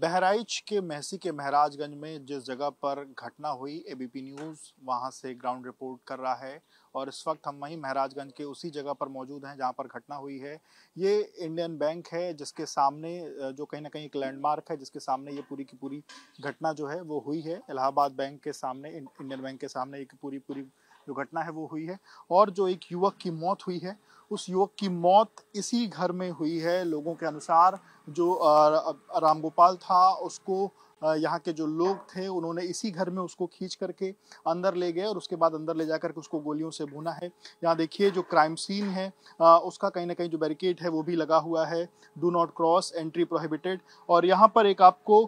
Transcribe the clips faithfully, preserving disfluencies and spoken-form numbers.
बहराइच के महसी के महाराजगंज में जिस जगह पर घटना हुई, एबीपी न्यूज़ वहां से ग्राउंड रिपोर्ट कर रहा है और इस वक्त हम वहीं महाराजगंज के उसी जगह पर मौजूद हैं जहां पर घटना हुई है। ये इंडियन बैंक है जिसके सामने जो कहीं ना कहीं एक लैंडमार्क है, जिसके सामने ये पूरी की पूरी घटना जो है वो हुई है। इलाहाबाद बैंक के सामने, इंडियन बैंक के सामने एक पूरी पूरी जो घटना है वो हुई है और जो एक युवक की मौत हुई है, उस युवक की मौत इसी घर में हुई है। लोगों के अनुसार जो रामगोपाल था, उसको यहाँ के जो लोग थे उन्होंने इसी घर में उसको खींच करके अंदर ले गए और उसके बाद अंदर ले जाकर के उसको गोलियों से भूना है। यहाँ देखिए जो क्राइम सीन है उसका कहीं ना कहीं जो बैरिकेड है वो भी लगा हुआ है, do not cross, entry prohibited. और यहाँ पर एक आपको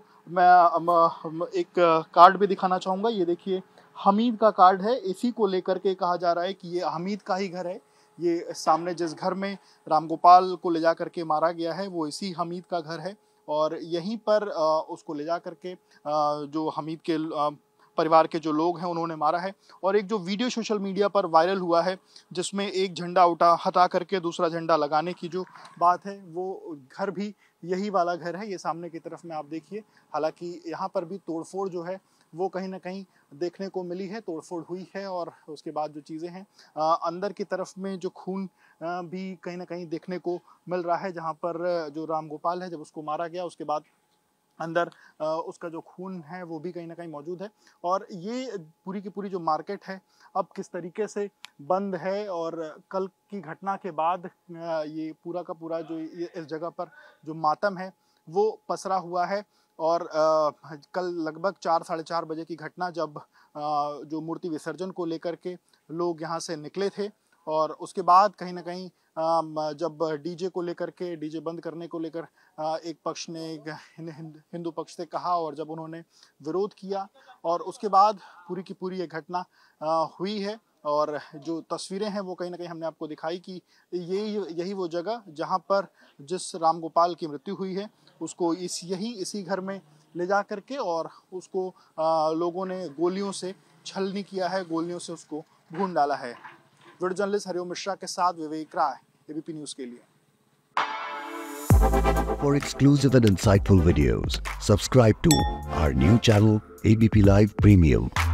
मैं एक कार्ड भी दिखाना चाहूँगा। ये देखिए हमीद का कार्ड है, इसी को लेकर के कहा जा रहा है कि ये हमीद का ही घर है। ये सामने जिस घर में रामगोपाल को ले जा करके मारा गया है वो इसी हमीद का घर है और यहीं पर उसको ले जा करके जो हमीद के परिवार के जो लोग हैं उन्होंने मारा है। और एक जो वीडियो सोशल मीडिया पर वायरल हुआ है जिसमें एक झंडा उठा हटा करके दूसरा झंडा लगाने की जो बात है, वो घर भी यही वाला घर है। ये सामने की तरफ में आप देखिए, हालांकि यहाँ पर भी तोड़फोड़ जो है वो कहीं ना कहीं देखने को मिली है, तोड़फोड़ हुई है और उसके बाद जो चीज़ें हैं अंदर की तरफ में जो खून भी कहीं ना कहीं देखने को मिल रहा है। जहाँ पर जो रामगोपाल है, जब उसको मारा गया उसके बाद अंदर उसका जो खून है वो भी कहीं ना कहीं मौजूद है। और ये पूरी की पूरी जो मार्केट है अब किस तरीके से बंद है और कल की घटना के बाद ये पूरा का पूरा जो इस जगह पर जो मातम है वो पसरा हुआ है। और आ, कल लगभग चार साढ़े चार बजे की घटना, जब आ, जो मूर्ति विसर्जन को लेकर के लोग यहाँ से निकले थे और उसके बाद कहीं ना कहीं आ, जब डीजे को लेकर के, डीजे बंद करने को लेकर एक पक्ष ने हिंदू पक्ष से कहा और जब उन्होंने विरोध किया और उसके बाद पूरी की पूरी ये घटना हुई है। और जो तस्वीरें हैं वो कहीं ना कहीं हमने आपको दिखाई कि यही यही वो जगह जहां पर जिस रामगोपाल की मृत्यु हुई है उसको इस यही इसी घर में ले जा करके और उसको आ, लोगों ने गोलियों से छलनी किया है, गोलियों से उसको भून डाला है। वीडियो जर्नलिस्ट हरिओम मिश्रा के साथ विवेक राय, एबीपी न्यूज के लिए। For exclusive and insightful videos, subscribe to our new channel A B P Live Premium.